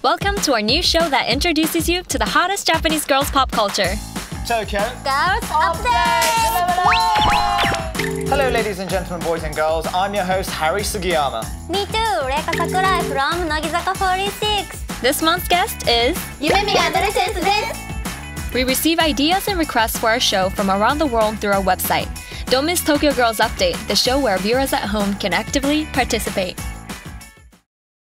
Welcome to our new show that introduces you to the hottest Japanese girls' pop culture. Tokyo Girls Update! Hello ladies and gentlemen, boys and girls. I'm your host Harry Sugiyama. Me too, Reika Sakurai from Nogizaka 46. This month's guest is Yumemi Adolescence desu. We receive ideas and requests for our show from around the world through our website. Don't miss Tokyo Girls Update, the show where viewers at home can actively participate.